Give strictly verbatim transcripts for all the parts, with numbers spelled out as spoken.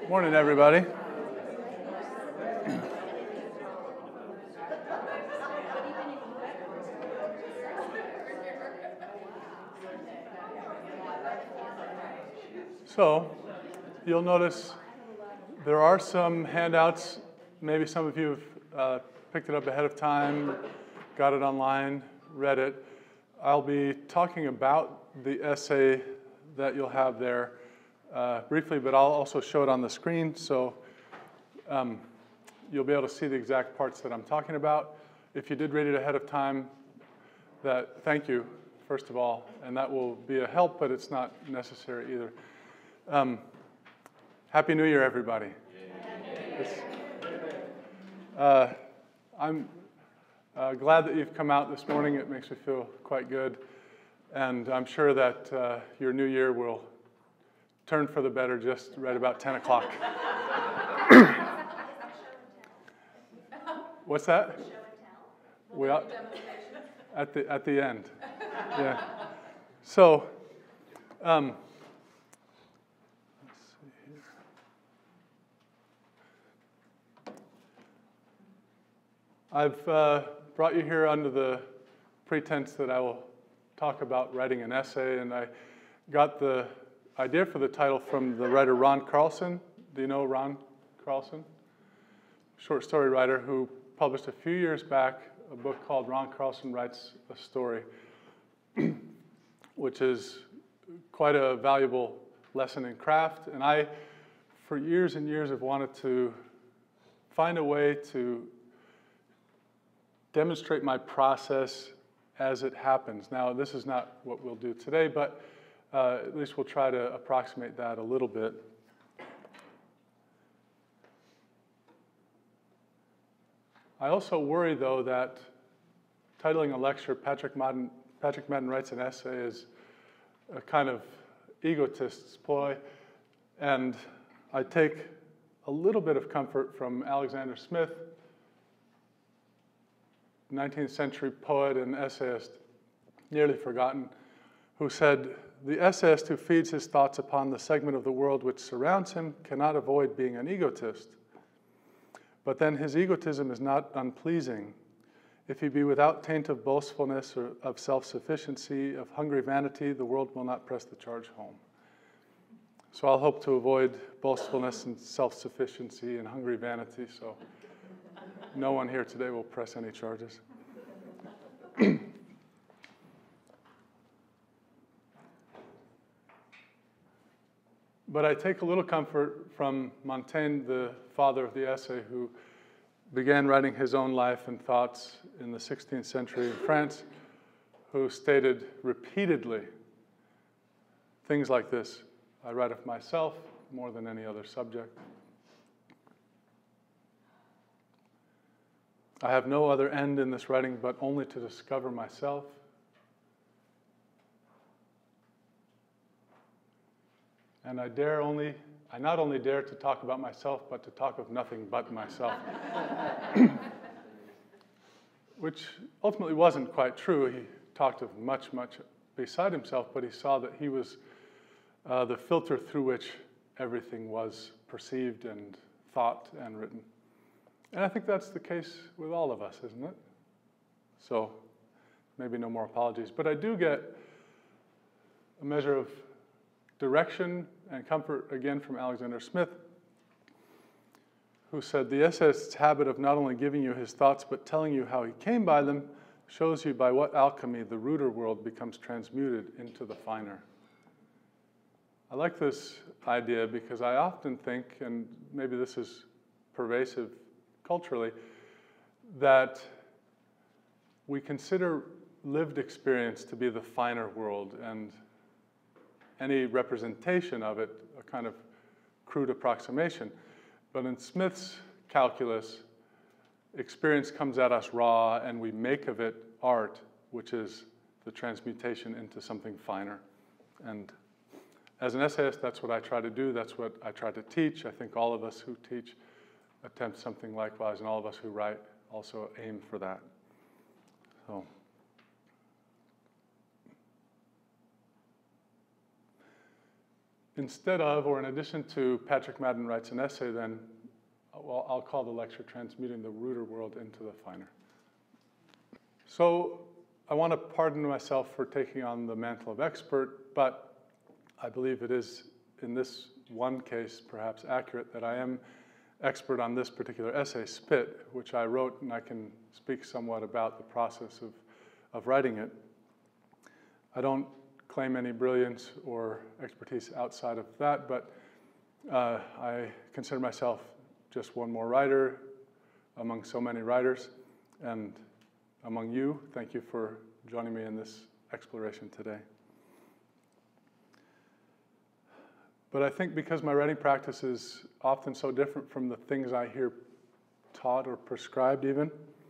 Morning, everybody. So, you'll notice there are some handouts. Maybe some of you have uh, picked it up ahead of time, got it online, read it. I'll be talking about the essay that you'll have there uh, briefly, but I'll also show it on the screen, so um, you'll be able to see the exact parts that I'm talking about. If you did read it ahead of time, that thank you, first of all, and that will be a help, but it's not necessary either. Um, Happy New Year, everybody. It's, uh, I'm uh, glad that you've come out this morning. It makes me feel quite good. And I'm sure that uh, your new year will turn for the better just right about ten o'clock. What's that? We are, at the at the end. Yeah. So, um, let's see here. I've uh, brought you here under the pretense that I will talk about writing an essay, and I got the idea for the title from the writer Ron Carlson. Do you know Ron Carlson? Short story writer who published a few years back a book called Ron Carlson Writes a Story, which is quite a valuable lesson in craft. And I, for years and years, have wanted to find a way to demonstrate my process as it happens. Now, this is not what we'll do today, but uh, at least we'll try to approximate that a little bit. I also worry, though, that titling a lecture, Patrick Madden, Patrick Madden Writes an Essay, is a kind of egotist's ploy, and I take a little bit of comfort from Alexander Smith, nineteenth century poet and essayist, nearly forgotten, who said, "The essayist who feeds his thoughts upon the segment of the world which surrounds him cannot avoid being an egotist. But then his egotism is not unpleasing. If he be without taint of boastfulness or of self-sufficiency, of hungry vanity, the world will not press the charge home." So I'll hope to avoid boastfulness and self-sufficiency and hungry vanity, so no one here today will press any charges. But I take a little comfort from Montaigne, the father of the essay, who began writing his own life and thoughts in the sixteenth century in France, who stated repeatedly things like this: "I write of myself more than any other subject. I have no other end in this writing but only to discover myself. And I dare only, I not only dare to talk about myself, but to talk of nothing but myself." Which ultimately wasn't quite true. He talked of much, much beside himself, but he saw that he was uh, the filter through which everything was perceived and thought and written. And I think that's the case with all of us, isn't it? So maybe no more apologies. But I do get a measure of direction and comfort, again, from Alexander Smith, who said, "The essayist's habit of not only giving you his thoughts, but telling you how he came by them, shows you by what alchemy the ruder world becomes transmuted into the finer." I like this idea because I often think, and maybe this is pervasive culturally, that we consider lived experience to be the finer world, and any representation of it a kind of crude approximation. But in Smith's calculus, experience comes at us raw, and we make of it art, which is the transmutation into something finer. And as an essayist, that's what I try to do. That's what I try to teach. I think all of us who teach attempt something likewise, and all of us who write also aim for that. So. instead of, or in addition to, Patrick Madden writes an essay, then, well, I'll call the lecture Transmuting the Ruder World into the Finer. So I want to pardon myself for taking on the mantle of expert, but I believe it is, in this one case, perhaps accurate that I am expert on this particular essay, Spit, which I wrote, and I can speak somewhat about the process of, of writing it. I don't claim any brilliance or expertise outside of that, but uh, I consider myself just one more writer among so many writers, and among you, thank you for joining me in this exploration today. But I think because my writing practice is often so different from the things I hear taught or prescribed even,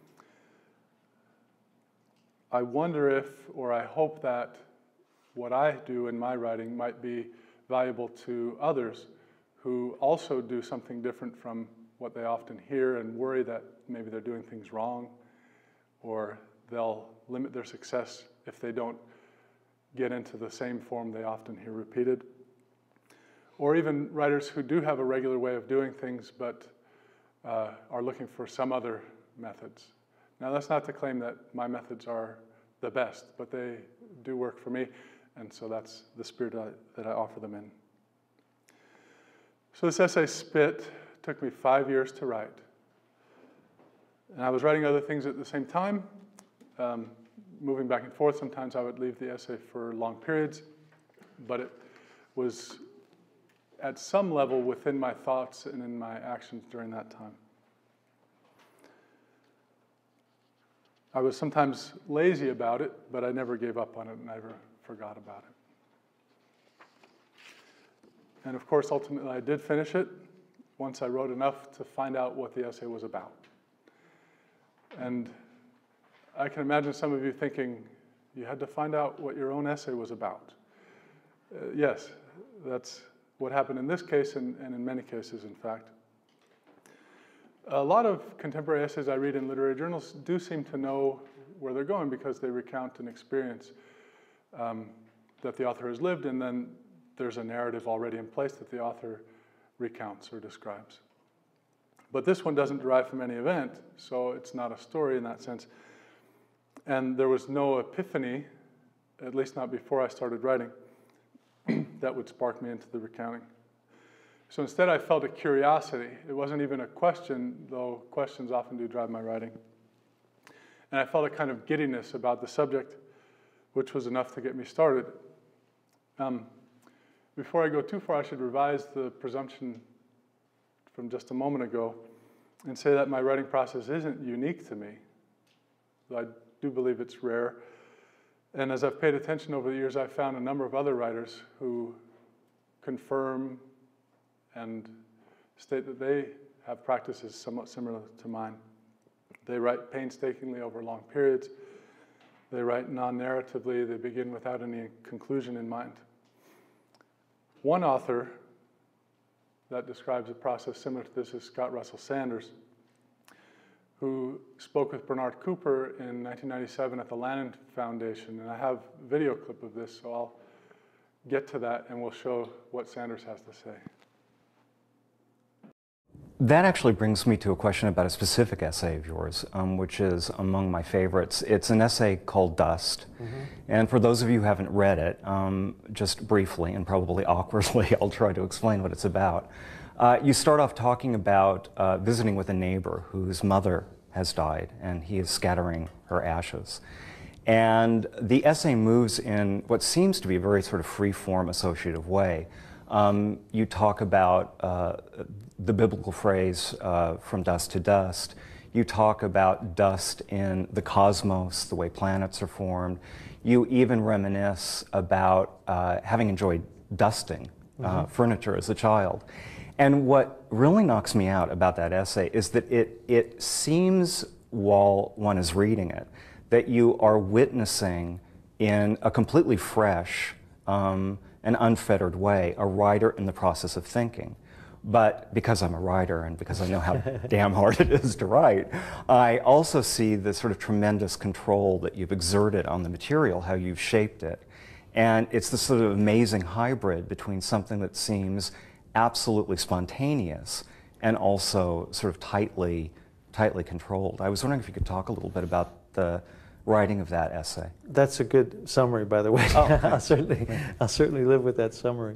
I wonder if, or I hope that what I do in my writing might be valuable to others who also do something different from what they often hear and worry that maybe they're doing things wrong, or they'll limit their success if they don't get into the same form they often hear repeated. Or even writers who do have a regular way of doing things but uh, are looking for some other methods. Now, that's not to claim that my methods are the best, but they do work for me, and so that's the spirit I, that I offer them in. So this essay, Spit, took me five years to write. And I was writing other things at the same time, um, moving back and forth. Sometimes I would leave the essay for long periods, but it was at some level within my thoughts and in my actions during that time. I was sometimes lazy about it, but I never gave up on it and never forgot about it. And of course, ultimately, I did finish it once I wrote enough to find out what the essay was about. And I can imagine some of you thinking, you had to find out what your own essay was about. Uh, yes, that's what happened in this case, and, and in many cases, in fact. A lot of contemporary essays I read in literary journals do seem to know where they're going because they recount an experience um, that the author has lived, and then there's a narrative already in place that the author recounts or describes. But this one doesn't derive from any event, so it's not a story in that sense. And there was no epiphany, at least not before I started writing, that would spark me into the recounting. So instead I felt a curiosity. It wasn't even a question, though questions often do drive my writing. And I felt a kind of giddiness about the subject, which was enough to get me started. Um, before I go too far, I should revise the presumption from just a moment ago and say that my writing process isn't unique to me, though I do believe it's rare. And as I've paid attention over the years, I've found a number of other writers who confirm and state that they have practices somewhat similar to mine. They write painstakingly over long periods. They write non-narratively. They begin without any conclusion in mind. One author that describes a process similar to this is Scott Russell Sanders, who spoke with Bernard Cooper in nineteen ninety-seven at the Lannan Foundation. And I have a video clip of this, so I'll get to that and we'll show what Sanders has to say. That actually brings me to a question about a specific essay of yours, um, which is among my favorites. It's an essay called Dust. Mm-hmm. And for those of you who haven't read it, um, just briefly and probably awkwardly, I'll try to explain what it's about. Uh, you start off talking about uh, visiting with a neighbor whose mother has died, and he is scattering her ashes. And the essay moves in what seems to be a very sort of free-form associative way. Um, you talk about uh, the biblical phrase, uh, from dust to dust. You talk about dust in the cosmos, the way planets are formed. You even reminisce about uh, having enjoyed dusting uh, mm-hmm. furniture as a child. And what really knocks me out about that essay is that it, it seems, while one is reading it, that you are witnessing in a completely fresh, um, an unfettered way, a writer in the process of thinking. But because I'm a writer and because I know how damn hard it is to write, I also see the sort of tremendous control that you've exerted on the material, how you've shaped it. And it's this sort of amazing hybrid between something that seems absolutely spontaneous and also sort of tightly, tightly controlled. I was wondering if you could talk a little bit about the writing of that essay. That's a good summary, by the way. Oh, I'll certainly, I'll certainly live with that summary.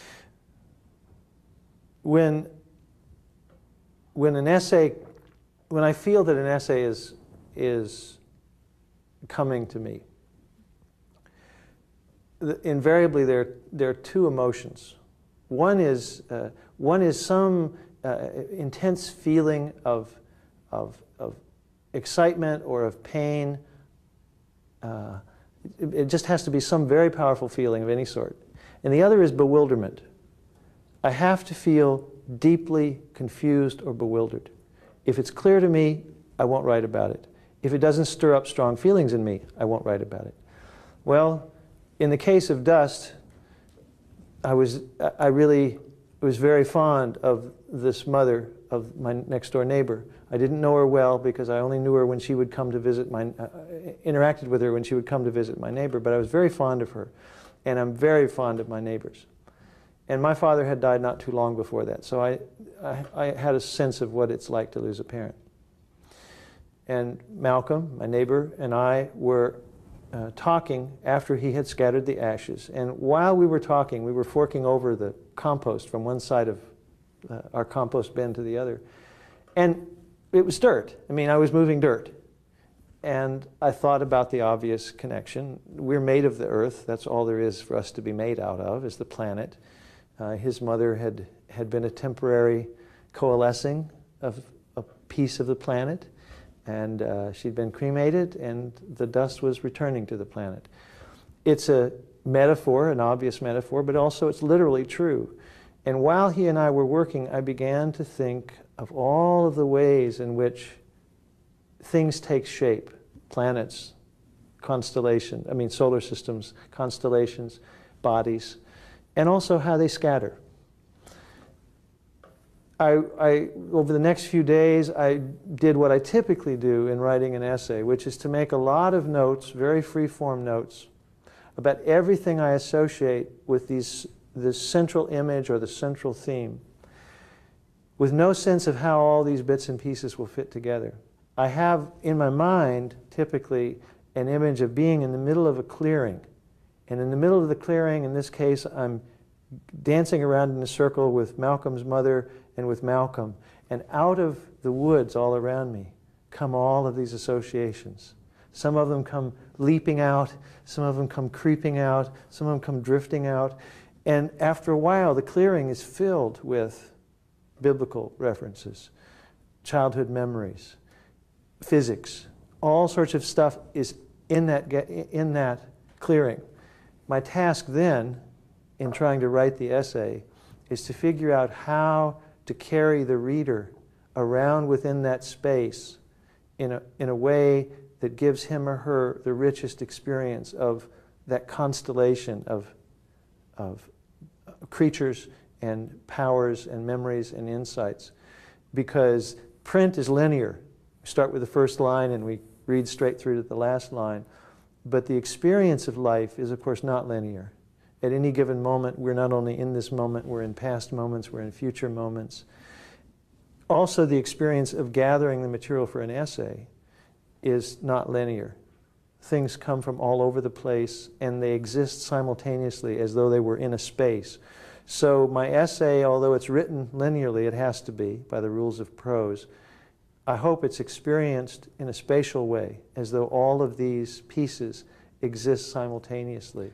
When, when an essay, when I feel that an essay is, is coming to me, the, invariably there, there are two emotions. One is, uh, one is some uh, intense feeling of, of, of excitement or of pain. Uh, it, it just has to be some very powerful feeling of any sort. And the other is bewilderment. I have to feel deeply confused or bewildered. If it's clear to me, I won't write about it. If it doesn't stir up strong feelings in me, I won't write about it. Well, in the case of Dust, I was, I really was very fond of this mother of my next door neighbor. I didn't know her well because I only knew her when she would come to visit my, uh, interacted with her when she would come to visit my neighbor, but I was very fond of her. And I'm very fond of my neighbors. And my father had died not too long before that, so I, I, I had a sense of what it's like to lose a parent. And Malcolm, my neighbor, and I were uh, talking after he had scattered the ashes. And while we were talking, we were forking over the compost from one side of uh, our compost bin to the other. And it was dirt. I mean, I was moving dirt. And I thought about the obvious connection. We're made of the earth. That's all there is for us to be made out of, is the planet. Uh, his mother had, had been a temporary coalescing of a piece of the planet, and uh, she'd been cremated, and the dust was returning to the planet. It's a metaphor, an obvious metaphor, but also it's literally true. And while he and I were working, I began to think of all of the ways in which things take shape. Planets, constellation, I mean solar systems, constellations, bodies, and also how they scatter. I, I, over the next few days, I did what I typically do in writing an essay, which is to make a lot of notes, very free-form notes, about everything I associate with these, this central image or the central theme, with no sense of how all these bits and pieces will fit together. I have in my mind, typically, an image of being in the middle of a clearing. And in the middle of the clearing, in this case, I'm dancing around in a circle with Malcolm's mother and with Malcolm. And out of the woods all around me come all of these associations. Some of them come leaping out, some of them come creeping out, some of them come drifting out. And after a while, the clearing is filled with biblical references, childhood memories, physics, all sorts of stuff is in that, in that clearing. My task then, in trying to write the essay, is to figure out how to carry the reader around within that space in a, in a way that gives him or her the richest experience of that constellation of, of creatures and powers and memories and insights. Because print is linear. We start with the first line and we read straight through to the last line. But the experience of life is, of course, not linear. At any given moment, we're not only in this moment, we're in past moments, we're in future moments. Also, the experience of gathering the material for an essay is not linear. Things come from all over the place, and they exist simultaneously as though they were in a space. So my essay, although it's written linearly, it has to be, by the rules of prose, I hope it's experienced in a spatial way, as though all of these pieces exist simultaneously.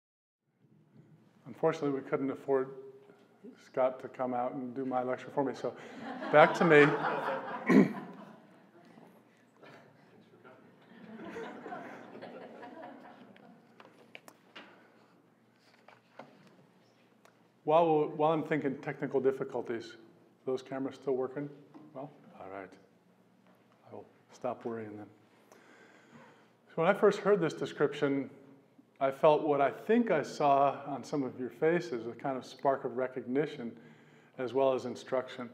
Unfortunately, we couldn't afford Scott to come out and do my lecture for me, so back to me. While, while I'm thinking technical difficulties, those cameras still working? Well, all right. I will stop worrying then. So when I first heard this description, I felt what I think I saw on some of your faces, a kind of spark of recognition as well as instruction.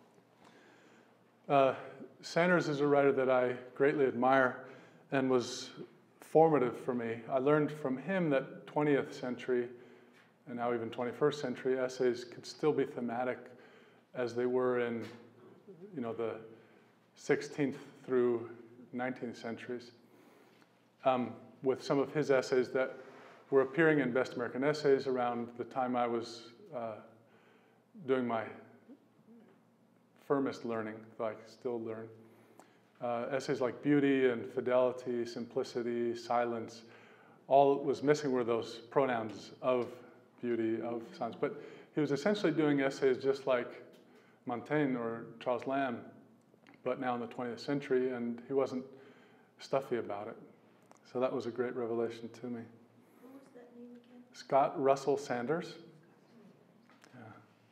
Uh, Sanders is a writer that I greatly admire and was formative for me. I learned from him that twentieth century, and now even twenty-first century, essays could still be thematic as they were in, you know, the sixteenth through nineteenth centuries. Um, with some of his essays that were appearing in Best American Essays around the time I was uh, doing my firmest learning, though I still learn. Uh, essays like Beauty and Fidelity, Simplicity, Silence, all was missing were those pronouns of beauty, of silence. But he was essentially doing essays just like Montaigne or Charles Lamb, but now in the twentieth century, and he wasn't stuffy about it. So that was a great revelation to me. What was that name again? Scott Russell Sanders. Yeah.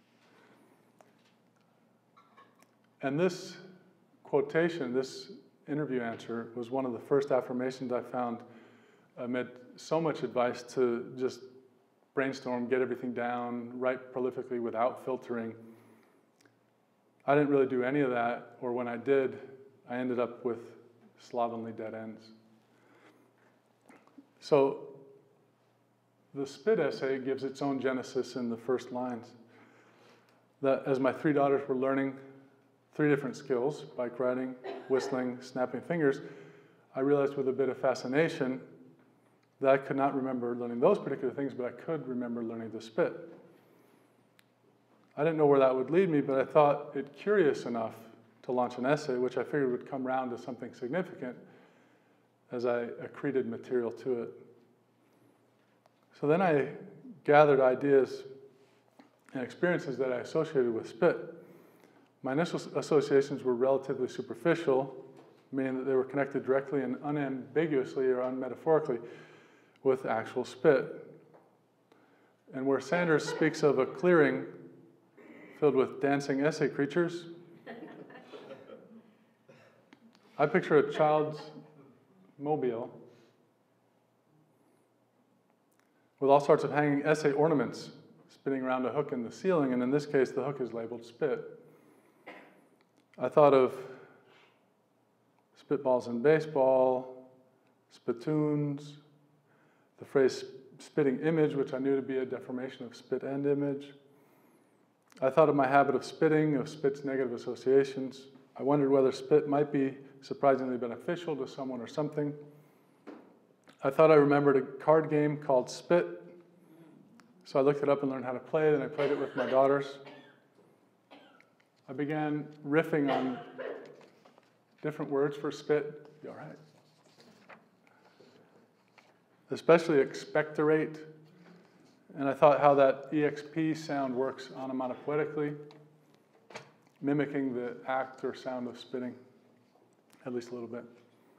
And this quotation, this interview answer, was one of the first affirmations I found amid so much advice to just brainstorm, get everything down, write prolifically without filtering. I didn't really do any of that, or when I did, I ended up with slovenly dead ends. So the Spit essay gives its own genesis in the first lines. That as my three daughters were learning three different skills, bike riding, whistling, snapping fingers, I realized with a bit of fascination that I could not remember learning those particular things, but I could remember learning to spit. I didn't know where that would lead me, but I thought it curious enough to launch an essay, which I figured would come round to something significant as I accreted material to it. So then I gathered ideas and experiences that I associated with spit. My initial associations were relatively superficial, meaning that they were connected directly and unambiguously or unmetaphorically with actual spit. And where Sanders speaks of a clearing filled with dancing essay creatures, I picture a child's mobile with all sorts of hanging essay ornaments spinning around a hook in the ceiling, and in this case, the hook is labeled spit. I thought of spitballs in baseball, spittoons, the phrase spitting image, which I knew to be a deformation of spit and image. I thought of my habit of spitting, of spit's negative associations. I wondered whether spit might be surprisingly beneficial to someone or something. I thought I remembered a card game called Spit, so I looked it up and learned how to play it, and I played it with my daughters. I began riffing on different words for spit. You all right? Especially expectorate. And I thought how that E X P sound works onomatopoetically, mimicking the act or sound of spitting, at least a little bit.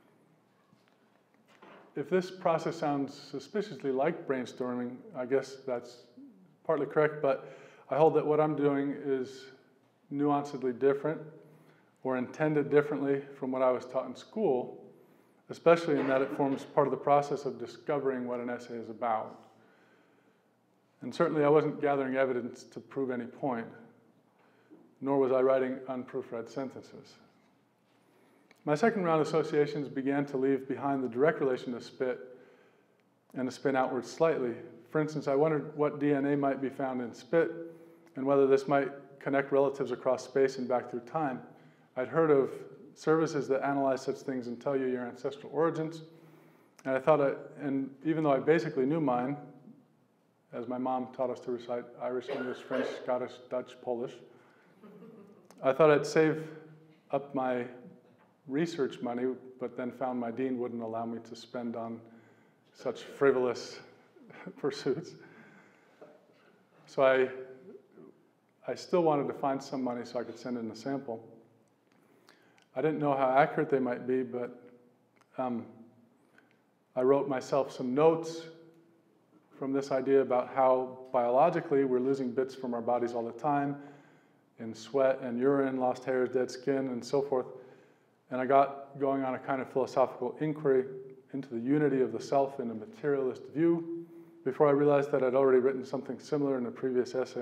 If this process sounds suspiciously like brainstorming, I guess that's partly correct, but I hold that what I'm doing is nuancedly different or intended differently from what I was taught in school, especially in that it forms part of the process of discovering what an essay is about. And certainly I wasn't gathering evidence to prove any point, nor was I writing unproofread sentences. My second round of associations began to leave behind the direct relation to spit and to spin outward slightly. For instance, I wondered what D N A might be found in spit and whether this might connect relatives across space and back through time. I'd heard of services that analyze such things and tell you your ancestral origins. And I thought, I, and even though I basically knew mine, as my mom taught us to recite Irish, English, French, Scottish, Dutch, Polish, I thought I'd save up my research money, but then found my dean wouldn't allow me to spend on such frivolous pursuits. So I, I still wanted to find some money so I could send in a sample. I didn't know how accurate they might be, but um, I wrote myself some notes from this idea about how biologically we're losing bits from our bodies all the time, in sweat and urine, lost hairs, dead skin, and so forth. And I got going on a kind of philosophical inquiry into the unity of the self in a materialist view before I realized that I'd already written something similar in a previous essay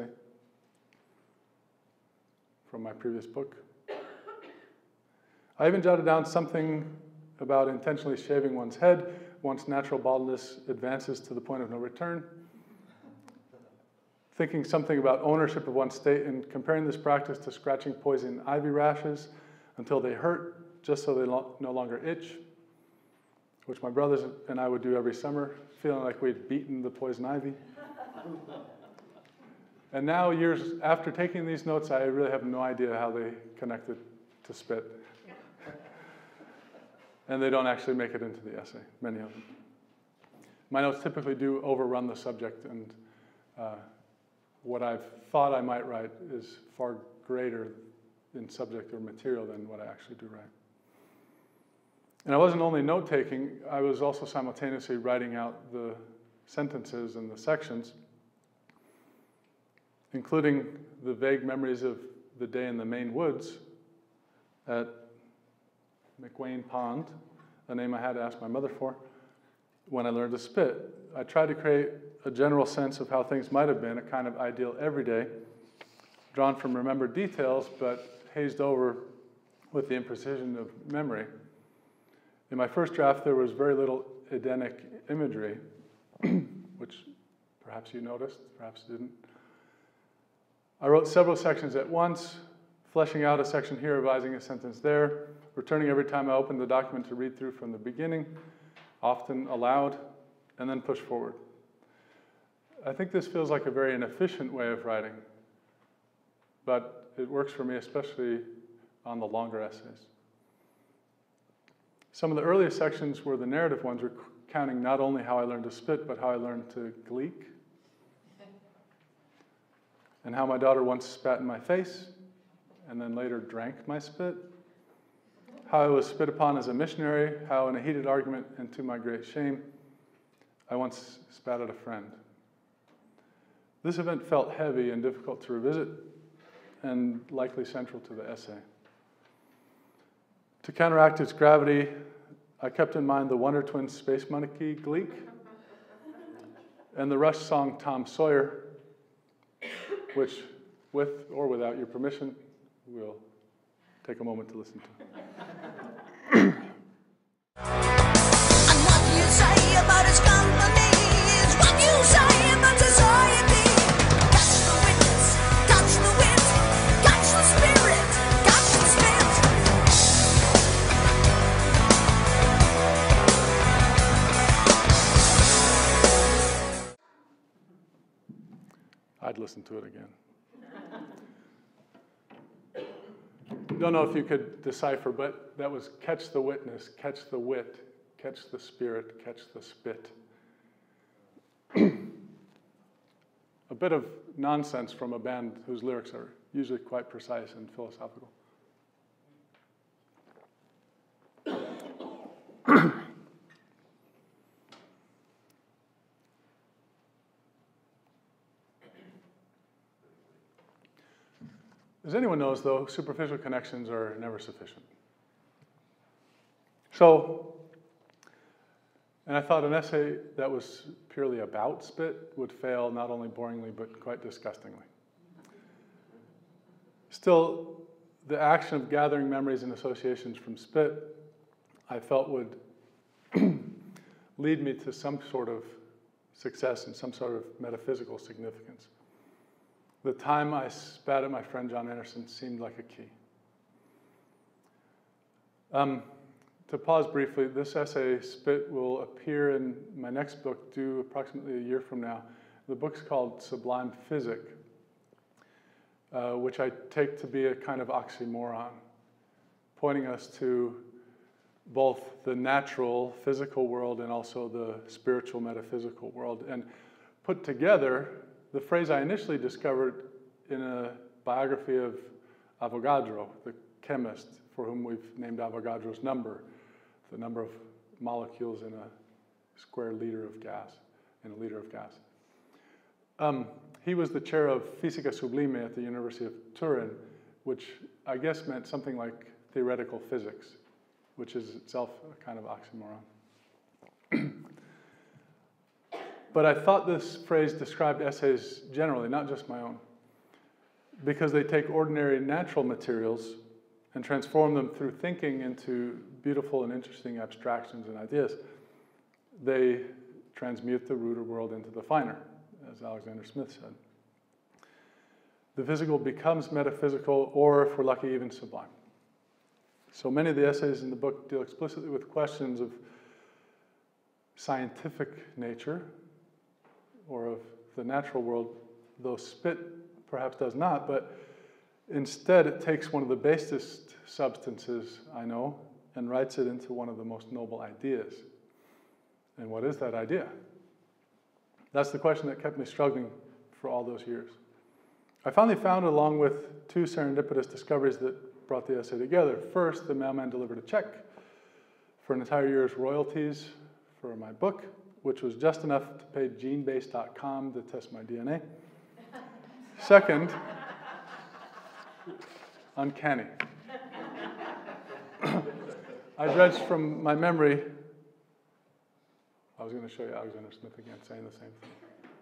from my previous book. I even jotted down something about intentionally shaving one's head, once natural baldness advances to the point of no return. Thinking something about ownership of one's state and comparing this practice to scratching poison ivy rashes until they hurt, just so they lo- no longer itch, which my brothers and I would do every summer, feeling like we'd beaten the poison ivy. And now, years after taking these notes, I really have no idea how they connected to spit. And they don't actually make it into the essay, many of them. My notes typically do overrun the subject, and uh, what I've thought I might write is far greater in subject or material than what I actually do write. And I wasn't only note-taking, I was also simultaneously writing out the sentences and the sections, including the vague memories of the day in the Maine woods at McWayne Pond, a name I had to ask my mother for, when I learned to spit. I tried to create a general sense of how things might have been, a kind of ideal everyday, drawn from remembered details, but hazed over with the imprecision of memory. In my first draft, there was very little Edenic imagery, which perhaps you noticed, perhaps didn't. I wrote several sections at once, fleshing out a section here, revising a sentence there, returning every time I opened the document to read through from the beginning, often aloud, and then push forward. I think this feels like a very inefficient way of writing, but it works for me, especially on the longer essays. Some of the earliest sections were the narrative ones, recounting not only how I learned to spit, but how I learned to gleek, and how my daughter once spat in my face, and then later drank my spit, how I was spit upon as a missionary, how in a heated argument, and to my great shame, I once spat at a friend. This event felt heavy and difficult to revisit, and likely central to the essay. To counteract its gravity, I kept in mind the Wonder Twins Space Monkey Gleek, and the Rush song Tom Sawyer, which, with or without your permission, we'll take a moment to listen to. And what you say about his company is what you say about society. Catch the witness, catch the wit, catch the spirit, catch the spit. I'd listen to it again. Don't know if you could decipher, but that was catch the witness, catch the wit, catch the spirit, catch the spit. A bit of nonsense from a band whose lyrics are usually quite precise and philosophical. As anyone knows, though, superficial connections are never sufficient. So, and I thought an essay that was purely about spit would fail not only boringly, but quite disgustingly. Still, the action of gathering memories and associations from spit, I felt would lead me to some sort of success and some sort of metaphysical significance. The time I spat at my friend John Anderson seemed like a key. Um, to pause briefly, this essay, Spit, will appear in my next book due approximately a year from now. The book's called Sublime Physic, uh, which I take to be a kind of oxymoron, pointing us to both the natural, physical world and also the spiritual, metaphysical world. And put together, the phrase I initially discovered in a biography of Avogadro, the chemist for whom we've named Avogadro's number, the number of molecules in a square liter of gas, in a liter of gas. Um, he was the chair of Fisica Sublime at the University of Turin, which I guess meant something like theoretical physics, which is itself a kind of oxymoron. But I thought this phrase described essays generally, not just my own, because they take ordinary natural materials and transform them through thinking into beautiful and interesting abstractions and ideas. they transmute the ruder world into the finer, as Alexander Smith said. The physical becomes metaphysical, or if we're lucky, even sublime. So many of the essays in the book deal explicitly with questions of scientific nature or of the natural world, though Spit perhaps does not, but instead it takes one of the basest substances I know and writes it into one of the most noble ideas. And what is that idea? That's the question that kept me struggling for all those years. I finally found, along with two serendipitous discoveries that brought the essay together. First, the mailman delivered a check for an entire year's royalties for my book, which was just enough to pay gene base dot com to test my D N A. Second, uncanny. I dredged from my memory, I was going to show you Alexander Smith again saying the same thing.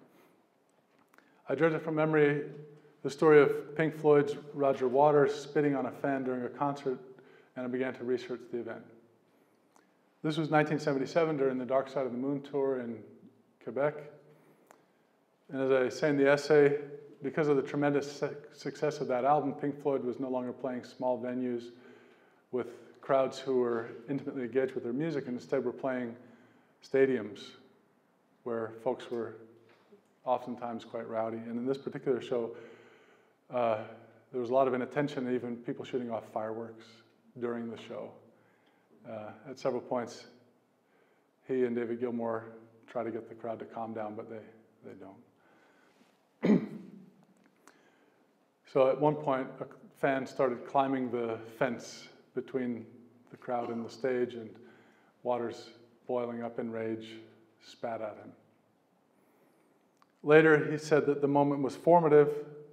I dredged from memory the story of Pink Floyd's Roger Waters spitting on a fan during a concert, and I began to research the event. This was nineteen seventy-seven during the Dark Side of the Moon tour in Quebec. And as I say in the essay, because of the tremendous success of that album, Pink Floyd was no longer playing small venues with crowds who were intimately engaged with their music, and instead were playing stadiums where folks were oftentimes quite rowdy. And in this particular show, uh, there was a lot of inattention, even people shooting off fireworks during the show. Uh, at several points, he and David Gilmour try to get the crowd to calm down, but they, they don't. So at one point, a fan started climbing the fence between the crowd and the stage, and Waters, boiling up in rage, spat at him. Later, he said that the moment was formative,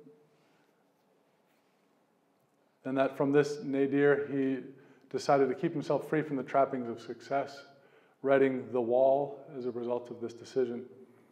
and that from this nadir, he decided to keep himself free from the trappings of success, writing The Wall as a result of this decision.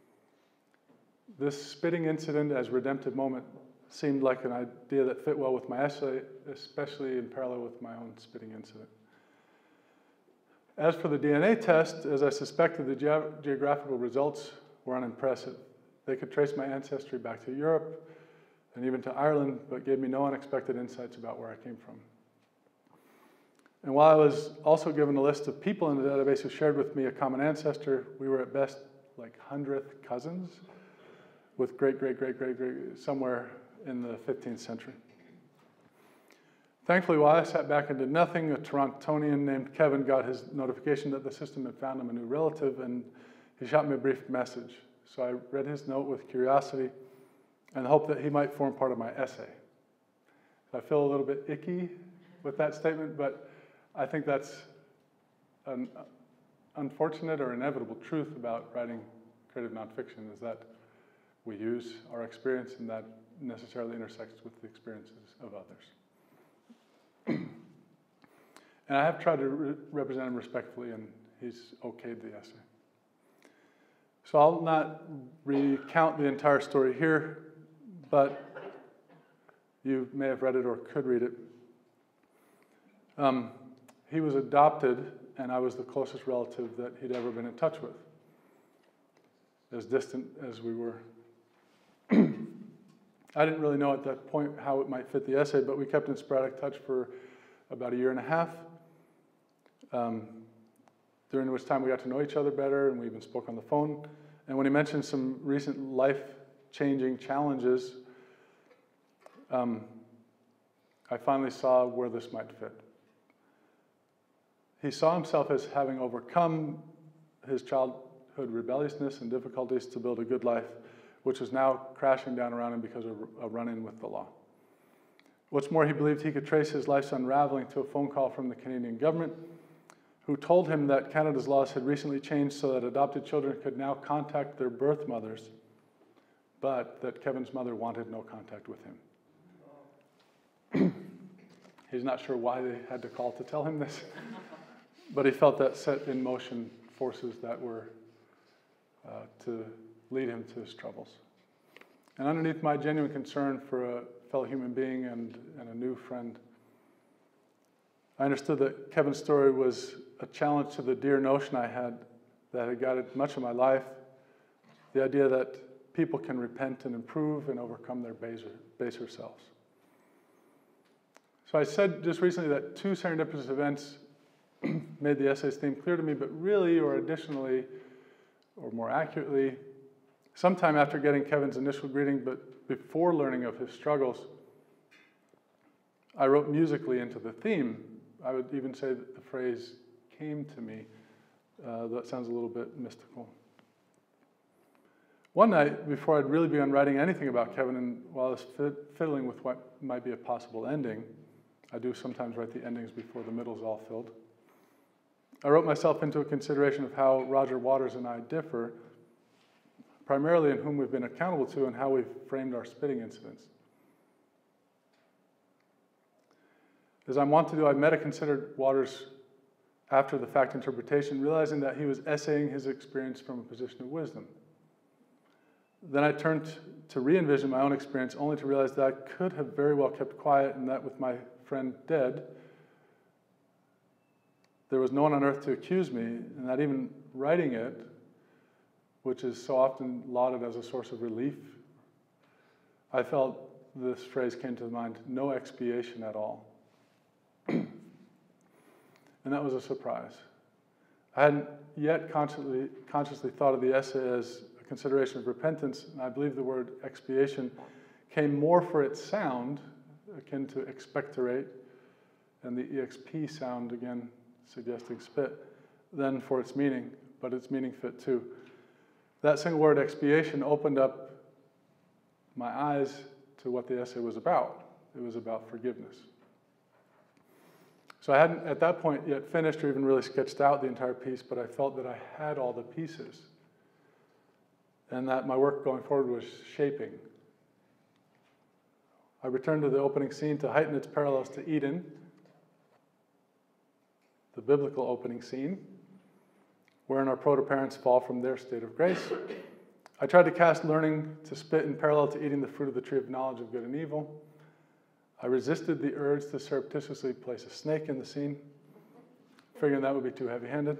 This spitting incident as redemptive moment seemed like an idea that fit well with my essay, especially in parallel with my own spitting incident. As for the D N A test, as I suspected, the ge geographical results were unimpressive. They could trace my ancestry back to Europe and even to Ireland, but gave me no unexpected insights about where I came from. And while I was also given a list of people in the database who shared with me a common ancestor, we were at best like hundredth cousins with great, great, great, great, great, somewhere in the fifteenth century. Thankfully, while I sat back and did nothing, a Torontonian named Kevin got his notification that the system had found him a new relative, and he shot me a brief message. So I read his note with curiosity and hoped that he might form part of my essay. I feel a little bit icky with that statement, but I think that's an unfortunate or inevitable truth about writing creative nonfiction, is that we use our experience, and that necessarily intersects with the experiences of others. And I have tried to re represent him respectfully, and he's okayed the essay. So I'll not recount the entire story here, but you may have read it or could read it. Um, he was adopted, and I was the closest relative that he'd ever been in touch with, as distant as we were. I didn't really know at that point how it might fit the essay, but we kept in sporadic touch for about a year and a half, um, during which time we got to know each other better, and we even spoke on the phone. And when he mentioned some recent life-changing challenges, um, I finally saw where this might fit. He saw himself as having overcome his childhood rebelliousness and difficulties to build a good life, which was now crashing down around him because of a run-in with the law. What's more, he believed he could trace his life's unraveling to a phone call from the Canadian government, who told him that Canada's laws had recently changed so that adopted children could now contact their birth mothers, but that Kevin's mother wanted no contact with him. He's not sure why they had to call to tell him this, but he felt that set in motion forces that were uh, to lead him to his troubles. And underneath my genuine concern for a fellow human being and, and a new friend, I understood that Kevin's story was a challenge to the dear notion I had that had guided much of my life, the idea that people can repent and improve and overcome their baser, baser selves. So I said just recently that two serendipitous events made the essay's theme clear to me, but really, or additionally, or more accurately, sometime after getting Kevin's initial greeting, but before learning of his struggles, I wrote musically into the theme. I would even say that the phrase came to me. Uh, that sounds a little bit mystical. One night, before I'd really begun writing anything about Kevin, and while I was fiddling with what might be a possible ending, I do sometimes write the endings before the middle's all filled, I wrote myself into a consideration of how Roger Waters and I differ, primarily in whom we've been accountable to and how we've framed our spitting incidents. As I'm wont to do, I meta-considered Waters' after-the-fact interpretation, realizing that he was essaying his experience from a position of wisdom. Then I turned to re-envision my own experience, only to realize that I could have very well kept quiet, and that with my friend dead, there was no one on earth to accuse me, and that even writing it, which is so often lauded as a source of relief, I felt this phrase came to mind, no expiation at all. And that was a surprise. I hadn't yet consciously, consciously thought of the essay as a consideration of repentance, and I believe the word expiation came more for its sound, akin to expectorate, and the E X P sound, again, suggesting spit, than for its meaning, but its meaning fit too. That single word, expiation, opened up my eyes to what the essay was about. It was about forgiveness. So I hadn't, at that point, yet finished or even really sketched out the entire piece, but I felt that I had all the pieces, and that my work going forward was shaping. I returned to the opening scene to heighten its parallels to Eden, the biblical opening scene, wherein our proto-parents fall from their state of grace. I tried to cast learning to spit in parallel to eating the fruit of the tree of knowledge of good and evil. I resisted the urge to surreptitiously place a snake in the scene, figuring that would be too heavy-handed.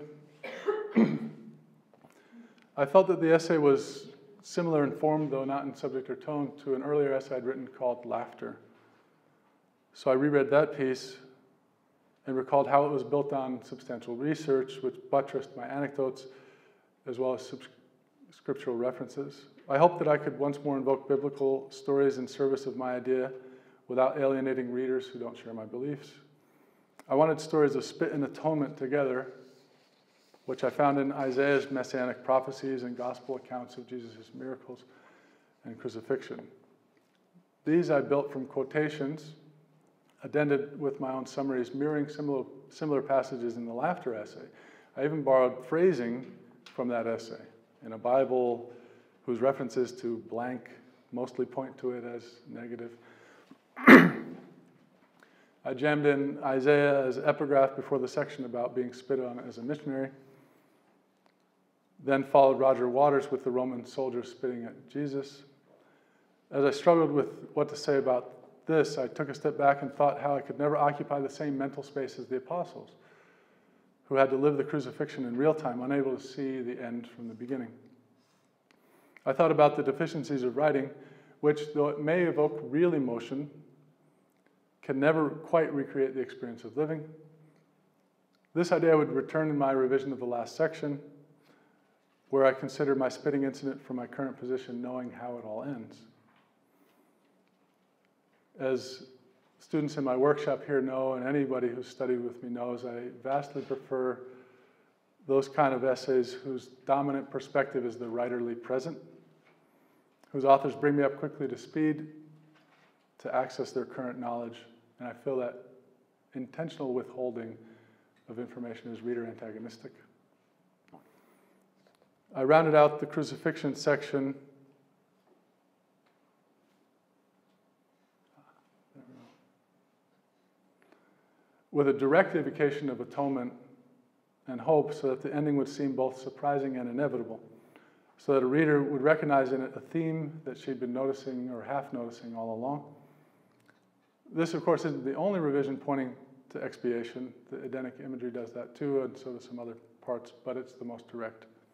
I felt that the essay was similar in form, though not in subject or tone, to an earlier essay I'd written called Laughter. So I reread that piece and recalled how it was built on substantial research, which buttressed my anecdotes, as well as scriptural references. I hoped that I could once more invoke biblical stories in service of my idea without alienating readers who don't share my beliefs. I wanted stories of spit and atonement together, which I found in Isaiah's messianic prophecies and gospel accounts of Jesus' miracles and crucifixion. These I built from quotations, addended with my own summaries, mirroring similar, similar passages in the Laughter essay. I even borrowed phrasing from that essay in a Bible whose references to blank mostly point to it as negative. I jammed in Isaiah as epigraph before the section about being spit on as a missionary, then followed Roger Waters with the Roman soldiers spitting at Jesus. As I struggled with what to say about this, I took a step back and thought how I could never occupy the same mental space as the apostles, who had to live the crucifixion in real time, unable to see the end from the beginning. I thought about the deficiencies of writing, which, though it may evoke real emotion, can never quite recreate the experience of living. This idea would return in my revision of the last section, where I consider my spitting incident from my current position, knowing how it all ends. As students in my workshop here know, and anybody who's studied with me knows, I vastly prefer those kind of essays whose dominant perspective is the writerly present, whose authors bring me up quickly to speed to access their current knowledge, and I feel that intentional withholding of information is reader antagonistic. I rounded out the crucifixion section with a direct evocation of atonement and hope, so that the ending would seem both surprising and inevitable, so that a reader would recognize in it a theme that she'd been noticing or half noticing all along. This, of course, isn't the only revision pointing to expiation. The Edenic imagery does that too, and so do some other parts, but it's the most direct.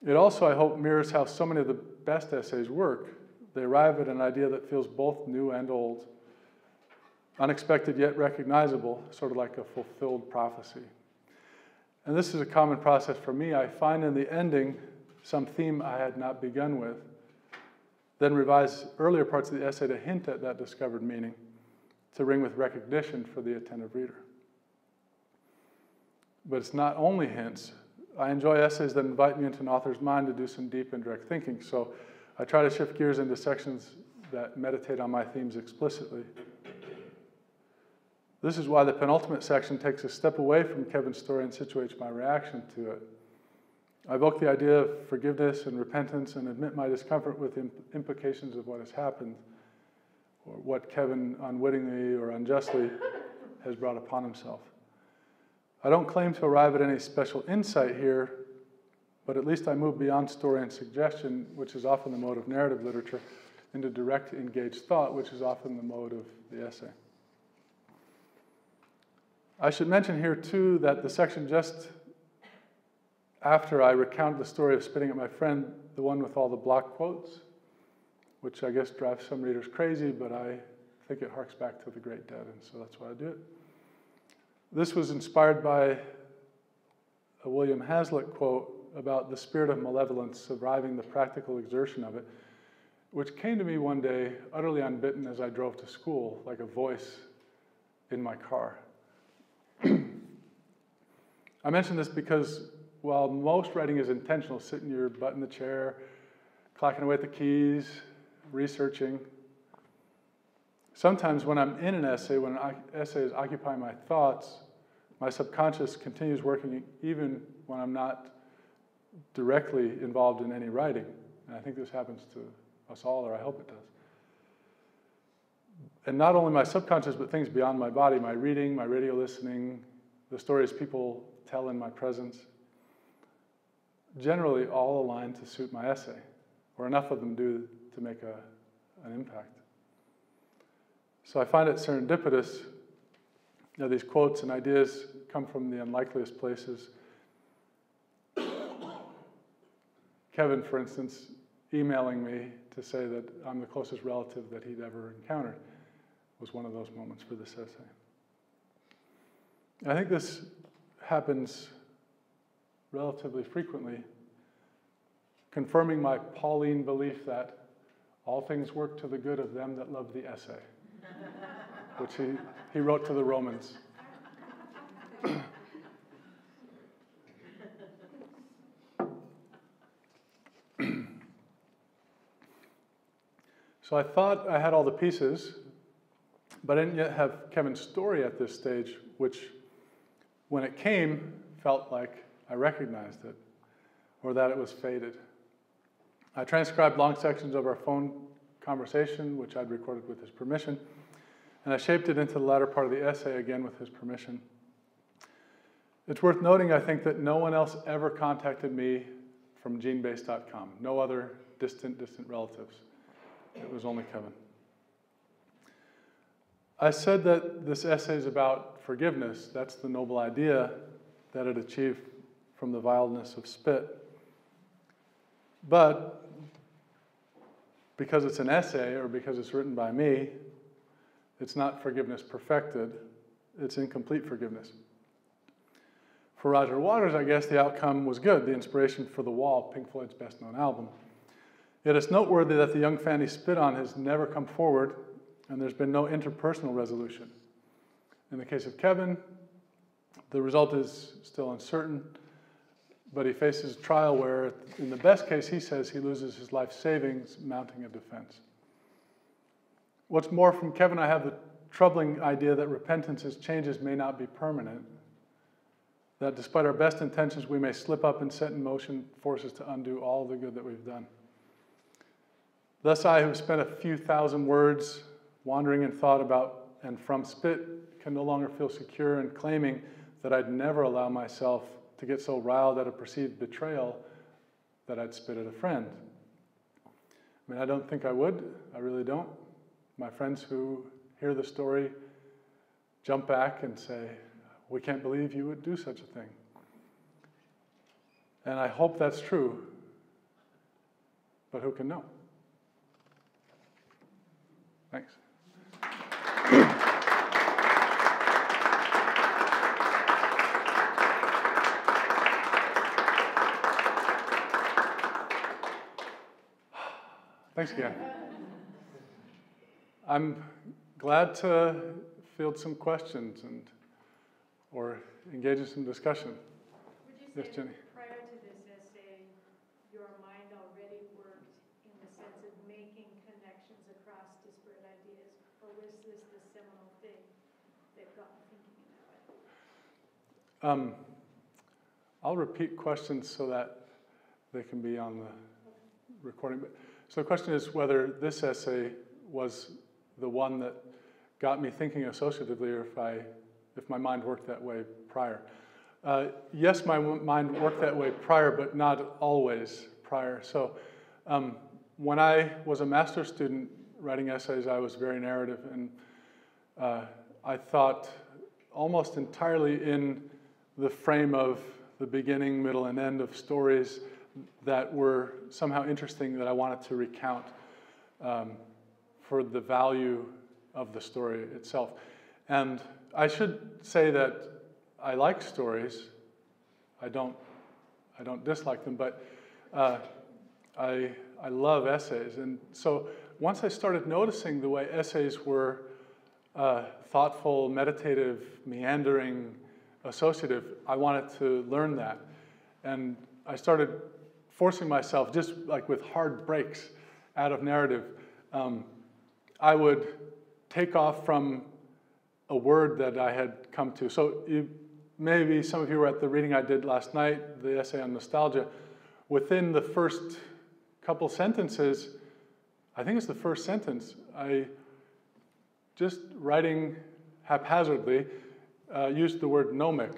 It also, I hope, mirrors how so many of the best essays work. They arrive at an idea that feels both new and old, unexpected yet recognizable, sort of like a fulfilled prophecy. And this is a common process for me. I find in the ending some theme I had not begun with, then revise earlier parts of the essay to hint at that discovered meaning, to ring with recognition for the attentive reader. But it's not only hints. I enjoy essays that invite me into an author's mind to do some deep and direct thinking, so I try to shift gears into sections that meditate on my themes explicitly. This is why the penultimate section takes a step away from Kevin's story and situates my reaction to it. I evoke the idea of forgiveness and repentance and admit my discomfort with the implications of what has happened, or what Kevin unwittingly or unjustly has brought upon himself. I don't claim to arrive at any special insight here, but at least I move beyond story and suggestion, which is often the mode of narrative literature, into direct engaged thought, which is often the mode of the essay. I should mention here, too, that the section just after I recount the story of spitting at my friend, the one with all the block quotes, which I guess drives some readers crazy, but I think it harks back to the Great Dead, and so that's why I do it. This was inspired by a William Hazlitt quote about the spirit of malevolence surviving the practical exertion of it, which came to me one day, utterly unbidden, as I drove to school, like a voice in my car. I mention this because while most writing is intentional, sitting your butt in the chair, clacking away at the keys, researching, sometimes when I'm in an essay, when an essay is occupying my thoughts, my subconscious continues working even when I'm not directly involved in any writing. And I think this happens to us all, or I hope it does. And not only my subconscious, but things beyond my body, my reading, my radio listening, the stories people tell in my presence, generally all align to suit my essay, or enough of them do to make a, an impact. So I find it serendipitous that these quotes and ideas come from the unlikeliest places. Kevin, for instance, emailing me to say that I'm the closest relative that he'd ever encountered was one of those moments for this essay. I think this happens relatively frequently, confirming my Pauline belief that all things work to the good of them that love the essay, which he, he wrote to the Romans. So I thought I had all the pieces, but I didn't yet have Kevin's story at this stage, which, when it came, felt like I recognized it, or that it was faded. I transcribed long sections of our phone conversation, which I'd recorded with his permission, and I shaped it into the latter part of the essay, again with his permission. It's worth noting, I think, that no one else ever contacted me from gene base dot com. No other distant, distant relatives. It was only Kevin. I said that this essay is about forgiveness. That's the noble idea that it achieved from the vileness of spit. But because it's an essay, or because it's written by me, it's not forgiveness perfected. It's incomplete forgiveness. For Roger Waters, I guess the outcome was good, the inspiration for The Wall, Pink Floyd's best-known album. Yet it's noteworthy that the young fan he spit on has never come forward, and there's been no interpersonal resolution. In the case of Kevin, the result is still uncertain, but he faces trial where, in the best case, he says he loses his life savings mounting a defense. What's more, from Kevin, I have the troubling idea that repentance's changes may not be permanent, that despite our best intentions, we may slip up and set in motion forces to undo all the good that we've done. Thus, I, who spent a few thousand words wandering in thought about and from spit, can no longer feel secure in claiming that I'd never allow myself to get so riled at a perceived betrayal that I'd spit at a friend. I mean, I don't think I would. I really don't. My friends who hear the story jump back and say, "We can't believe you would do such a thing." And I hope that's true. but who can know? Thanks. Thanks again. I'm glad to field some questions and or engage in some discussion. Would you Yes, say Jenny? that prior to this essay, your mind already worked in the sense of making connections across disparate ideas, or was this the seminal thing that got you thinking in that way? Um, I'll repeat questions so that they can be on the recording. But, so the question is whether this essay was the one that got me thinking associatively, or if I, if my mind worked that way prior. Uh, yes, my mind worked that way prior, but not always prior. So um, when I was a master's student writing essays, I was very narrative, and uh, I thought almost entirely in the frame of the beginning, middle, and end of stories that were somehow interesting that I wanted to recount um, for the value of the story itself. And I should say that I like stories. I don't, I don't dislike them, but uh, I, I love essays. And so once I started noticing the way essays were uh, thoughtful, meditative, meandering, associative, I wanted to learn that. And I started forcing myself, just like with hard breaks out of narrative. Um, I would take off from a word that I had come to. So you, maybe some of you were at the reading I did last night, the essay on nostalgia. Within the first couple sentences, I think it's the first sentence, I just writing haphazardly uh, used the word gnomic.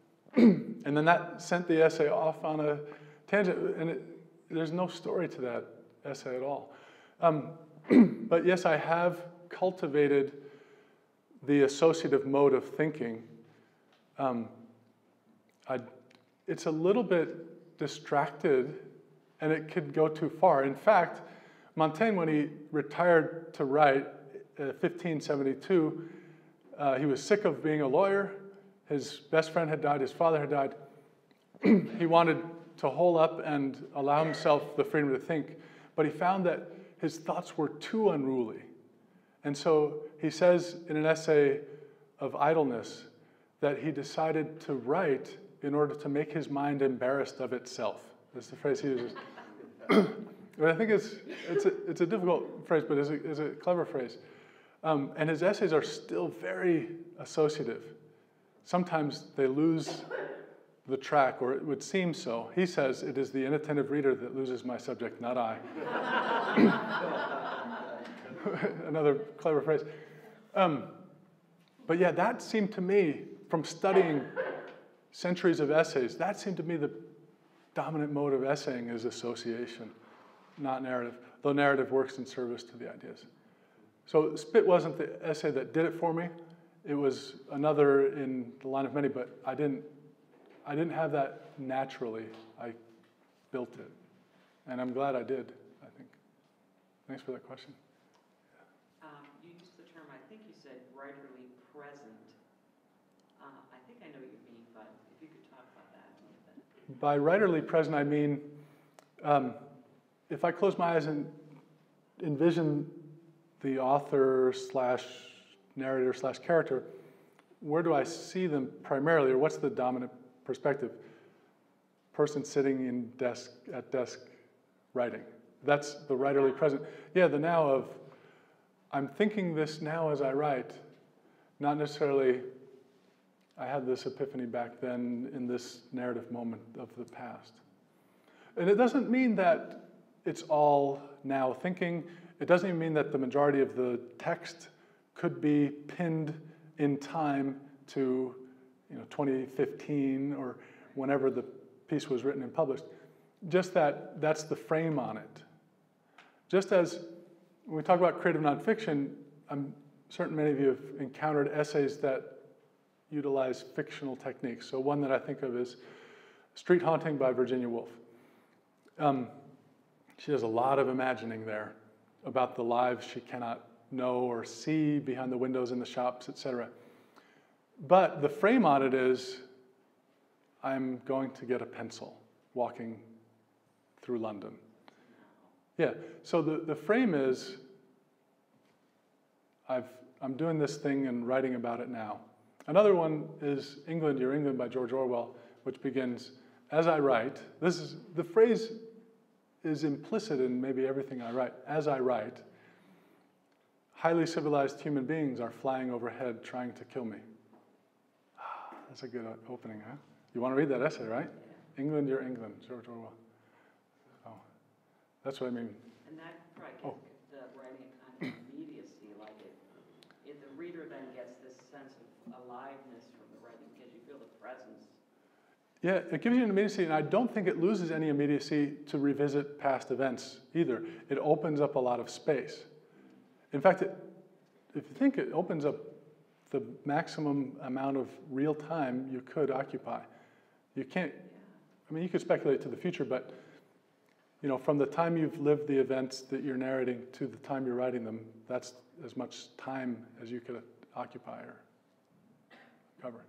And then that sent the essay off on a tangent, and it, there's no story to that essay at all. Um, but yes, I have cultivated the associative mode of thinking. Um, I, it's a little bit distracted, and it could go too far. In fact, Montaigne, when he retired to write in fifteen seventy-two, uh, he was sick of being a lawyer. His best friend had died, his father had died. He wanted to hole up and allow himself the freedom to think, but he found that his thoughts were too unruly. And so he says in an essay of idleness that he decided to write in order to make his mind embarrassed of itself. That's the phrase he uses. But I think it's, it's, a, it's a difficult phrase, but it's a, it's a clever phrase. Um, and his essays are still very associative. Sometimes they lose the track, or it would seem so. He says, it is the inattentive reader that loses my subject, not I. Another clever phrase. Um, but yeah, that seemed to me, from studying centuries of essays, that seemed to me the dominant mode of essaying is association, not narrative, though narrative works in service to the ideas. So Spit wasn't the essay that did it for me. It was another in the line of many, but I didn't, I didn't have that naturally. I built it. And I'm glad I did, I think. Thanks for that question. Um, you used the term, I think you said, writerly present. Uh, I think I know what you mean, but if you could talk about that a little bit. By writerly present, I mean, um, if I close my eyes and envision the author slash narrator slash character, where do I see them primarily, or what's the dominant perspective? Person sitting in desk at desk writing. That's the writerly present. Yeah, the now of, I'm thinking this now as I write, not necessarily I had this epiphany back then in this narrative moment of the past. And it doesn't mean that it's all now thinking. It doesn't even mean that the majority of the text could be pinned in time to, you know, twenty fifteen or whenever the piece was written and published. Just that that's the frame on it. Just as when we talk about creative nonfiction, I'm certain many of you have encountered essays that utilize fictional techniques. So one that I think of is Street Haunting by Virginia Woolf. Um, She does a lot of imagining there about the lives she cannot know or see behind the windows in the shops, et cetera. But the frame on it is, I'm going to get a pencil walking through London. Yeah, so the, the frame is, I've, I'm doing this thing and writing about it now. Another one is England, Your England by George Orwell, which begins, as I write. This is, the phrase is implicit in maybe everything I write. As I write, highly civilized human beings are flying overhead trying to kill me. Ah, that's a good opening, huh? You want to read that essay, right? Yeah. England, Your England, George Orwell. Oh, that's what I mean. And that probably gives Oh. the writing a kind of immediacy, like it, if the reader then gets this sense of aliveness from the writing because you feel the presence. Yeah, it gives you an immediacy, and I don't think it loses any immediacy to revisit past events either. It opens up a lot of space. In fact, it, if you think, it opens up the maximum amount of real time you could occupy. You can't, I mean, you could speculate to the future, but you know, from the time you've lived the events that you're narrating to the time you're writing them, that's as much time as you could occupy or cover.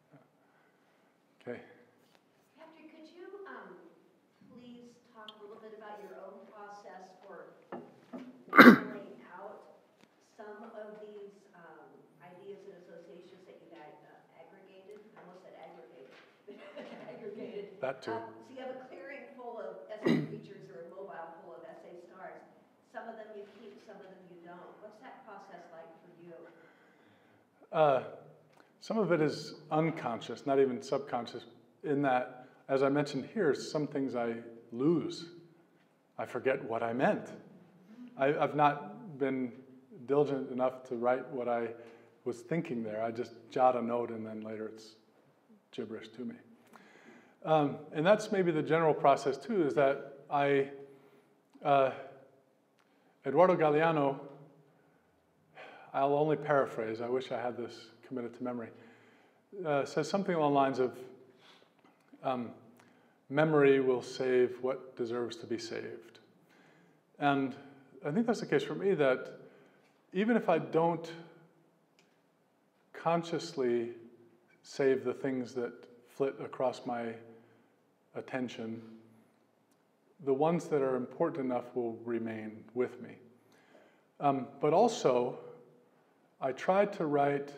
Yeah. Okay. Patrick, could you um, please talk a little bit about your own process for laying out some of these um, ideas and associations that you ag uh, aggregated? I almost said aggregated. aggregated. That too. Um, so you have a clearing full of essay features or a mobile full of essay stars. Some of them you keep, some of them you don't. What's that process like for you? Uh, some of it is unconscious, not even subconscious, in that, as I mentioned here, some things I lose. I forget what I meant. I, I've not been diligent enough to write what I was thinking there. I just jot a note and then later it's gibberish to me. Um, and that's maybe the general process too, is that I, uh, Eduardo Galeano, I'll only paraphrase, I wish I had this committed to memory, uh, says something along the lines of, um, memory will save what deserves to be saved. And I think that's the case for me, that even if I don't consciously save the things that flit across my attention, the ones that are important enough will remain with me. Um, but also, I tried to write,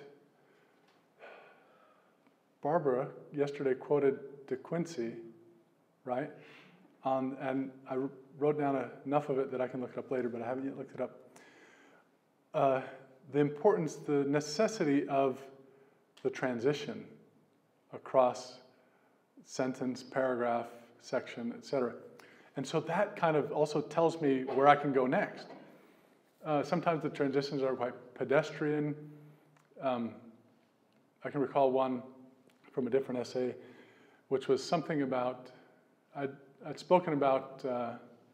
Barbara yesterday quoted De Quincey, right? Um, and I wrote down a, enough of it that I can look it up later, but I haven't yet looked it up. Uh, the importance, the necessity of the transition across sentence, paragraph, section, et cetera. And so that kind of also tells me where I can go next. Uh, sometimes the transitions are quite pedestrian. Um, I can recall one from a different essay, which was something about, I'd, I'd spoken about uh,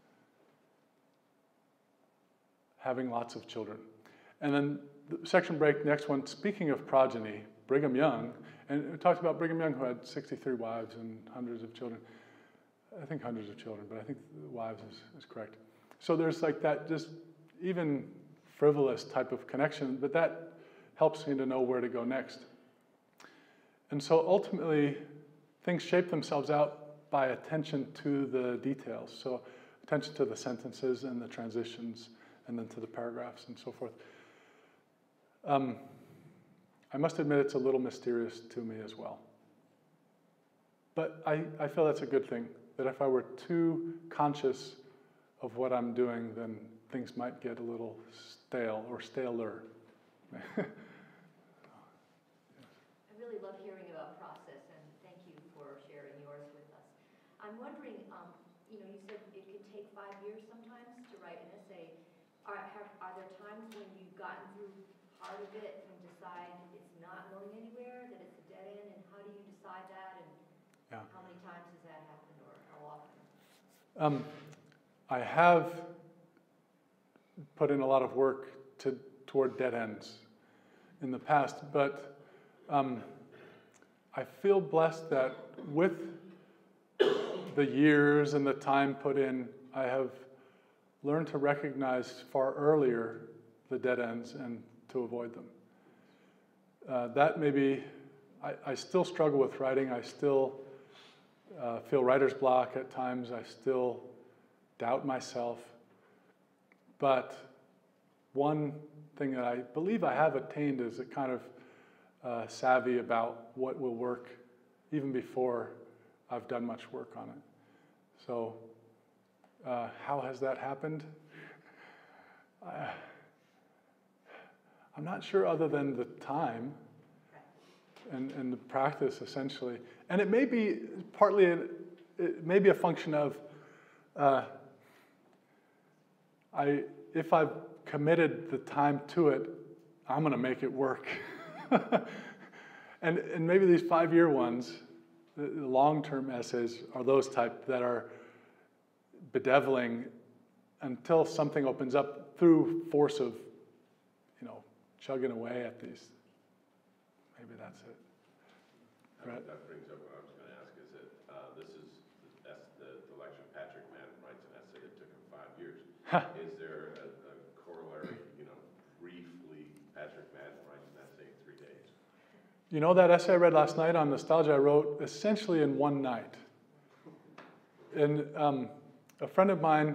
having lots of children. And then the section break, next one, speaking of progeny, Brigham Young, and it talked about Brigham Young, who had sixty-three wives and hundreds of children. I think hundreds of children, but I think wives is, is correct. So there's like that just even frivolous type of connection, but that helps me to know where to go next. And so ultimately, things shape themselves out by attention to the details. So attention to the sentences and the transitions, and then to the paragraphs and so forth. Um, I must admit it's a little mysterious to me as well. But I, I feel that's a good thing, that if I were too conscious of what I'm doing, then things might get a little stale or staler. I really love hearing about process, and thank you for sharing yours with us. I'm wondering, um, you know, you said it could take five years sometimes to write an essay. Are, have, are there times when you've gotten through part of it and decide it's not going anywhere, that it's a dead end, and how do you decide that, and Yeah. how many times has that happened, or how often? Um, I have put in a lot of work to, toward dead ends in the past, but um, I feel blessed that with the years and the time put in, I have learn to recognize far earlier the dead ends and to avoid them. Uh, that may be, I, I still struggle with writing. I still uh, feel writer's block at times. I still doubt myself. But one thing that I believe I have attained is a kind of uh, savvy about what will work even before I've done much work on it. So uh, how has that happened? Uh, I'm not sure other than the time and, and the practice, essentially. And it may be partly, a, it may be a function of, uh, I, if I've committed the time to it, I'm gonna make it work. and, and maybe these five-year ones, the, the long-term essays are those type that are bedeviling until something opens up through force of, you know, chugging away at these. Maybe that's it. Right. That brings up what I was going to ask, is that uh, this is the, the, the lecture Patrick Madden writes an essay that took him five years. Is there a, a corollary, you know, briefly, Patrick Madden writes an essay in three days? You know that essay I read last night on nostalgia, I wrote essentially in one night. And um, a friend of mine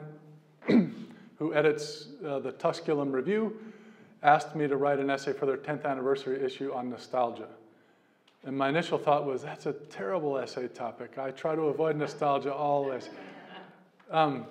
who edits uh, the Tusculum Review asked me to write an essay for their tenth anniversary issue on nostalgia. And my initial thought was, that's a terrible essay topic. I try to avoid nostalgia always. Um,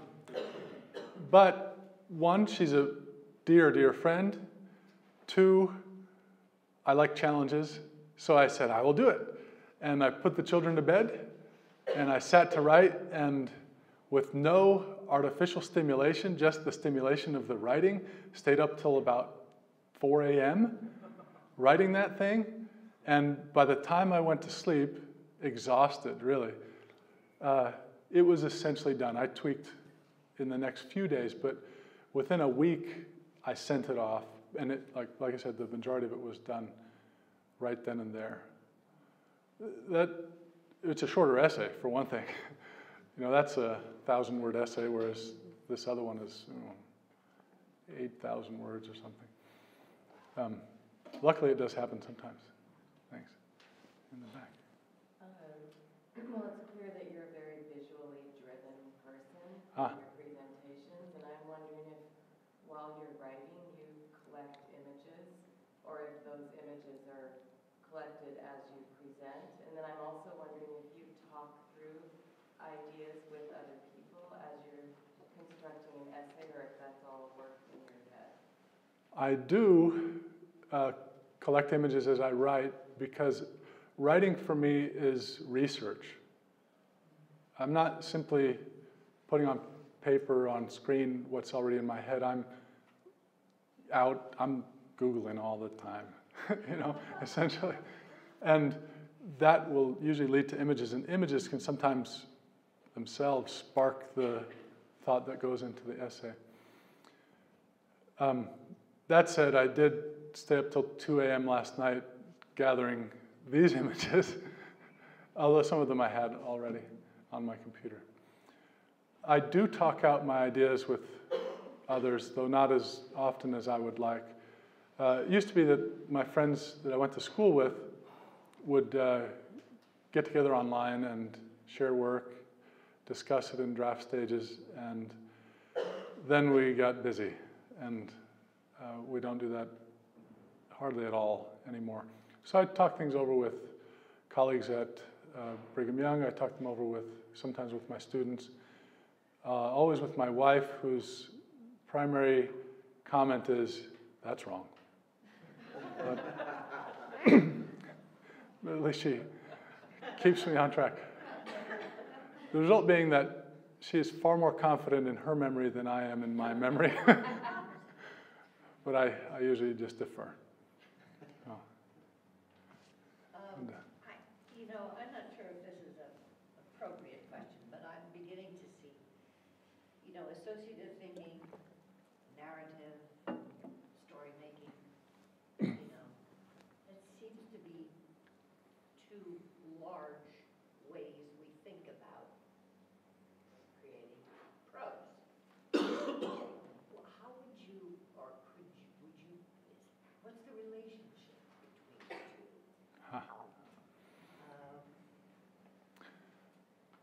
but one, she's a dear, dear friend. Two, I like challenges. So I said, I will do it. And I put the children to bed, and I sat to write, and with no artificial stimulation, just the stimulation of the writing, stayed up till about four A M writing that thing. And by the time I went to sleep, exhausted, really, uh, it was essentially done. I tweaked in the next few days, but within a week, I sent it off. And it, like, like I said, the majority of it was done right then and there. That, it's a shorter essay, for one thing. You know, that's a thousand-word essay, whereas this other one is you know, eight thousand words or something. Um, luckily, it does happen sometimes. Thanks. In the back. Um, well, it's clear that you're a very visually driven person Ah. in your presentations, and I'm wondering if, while you're writing, you collect images, or if those images are collected as you present. And then I'm also wondering if you talk through ideas with other people as you're constructing an essay, or if that's all work in your head. I do uh, collect images as I write, because writing for me is research. I'm not simply putting on paper, on screen, what's already in my head. I'm out, I'm Googling all the time, you know, essentially. And that will usually lead to images, and images can sometimes themselves spark the thought that goes into the essay. Um, that said, I did stay up till two A M last night gathering these images, although some of them I had already on my computer. I do talk out my ideas with others, though not as often as I would like. Uh, it used to be that my friends that I went to school with would uh, get together online and share work, discuss it in draft stages, and then we got busy, and uh, we don't do that hardly at all anymore. So I talk things over with colleagues at uh, Brigham Young. I talk them over with, sometimes with my students, uh, always with my wife, whose primary comment is, that's wrong. But, but at least she keeps me on track. The result being that she is far more confident in her memory than I am in my memory. But I, I usually just defer. Oh. Um, I, you know, I'm not sure if this is an appropriate question, but I'm beginning to see, you know, associative thinking, narrative, story making, you know, it seems to be two large ways we think about creating prose.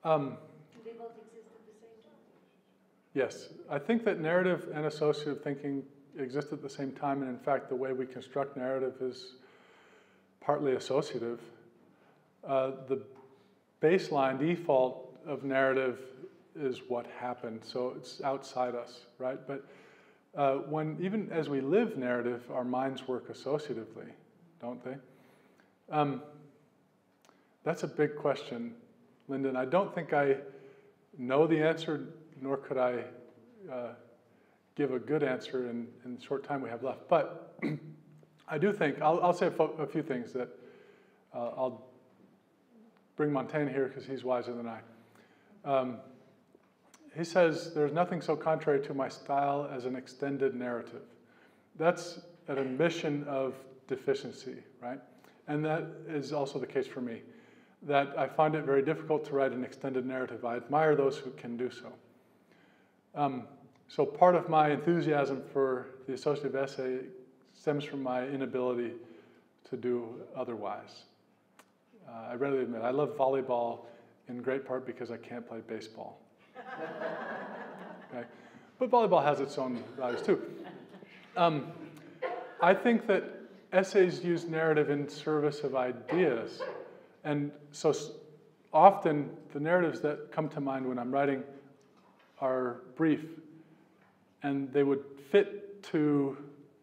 Um, Do they both exist at the same time? yes, I think that narrative and associative thinking exist at the same time, and in fact, the way we construct narrative is partly associative. Uh, the baseline default of narrative is what happened, so it's outside us, right? But uh, when, even as we live narrative, our minds work associatively, don't they? Um, that's a big question, Lyndon. I don't think I know the answer, nor could I uh, give a good answer in, in the short time we have left. But I do think, I'll, I'll say a, fo- a few things that uh, I'll bring Montaigne here because he's wiser than I. Um, he says, there's nothing so contrary to my style as an extended narrative. That's an admission of deficiency, right? And that is also the case for me, that I find it very difficult to write an extended narrative. I admire those who can do so. Um, so part of my enthusiasm for the associative essay stems from my inability to do otherwise. Uh, I readily admit, I love volleyball in great part because I can't play baseball. Okay? But volleyball has its own values too. Um, I think that essays use narrative in service of ideas. And so often the narratives that come to mind when I'm writing are brief, and they would fit to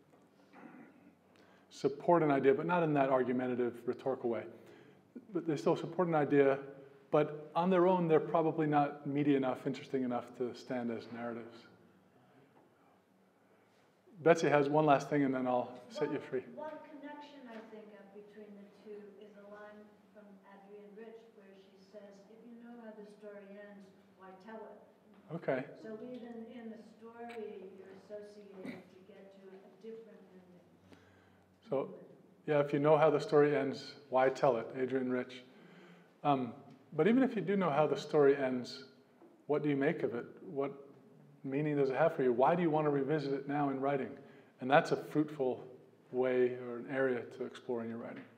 support an idea, but not in that argumentative, rhetorical way. But they still support an idea, but on their own, they're probably not meaty enough, interesting enough to stand as narratives. Betsy has one last thing, and then I'll set you free. One connection I think of between the two is a line from Adrienne Rich where she says, if you know how the story ends, why tell it? Okay. So even in the story, you're associated to get to a different ending. So, yeah, if you know how the story ends, why tell it? Adrienne Rich. Um, but even if you do know how the story ends, what do you make of it? What meaning does it have for you? Why do you want to revisit it now in writing? And that's a fruitful way or an area to explore in your writing.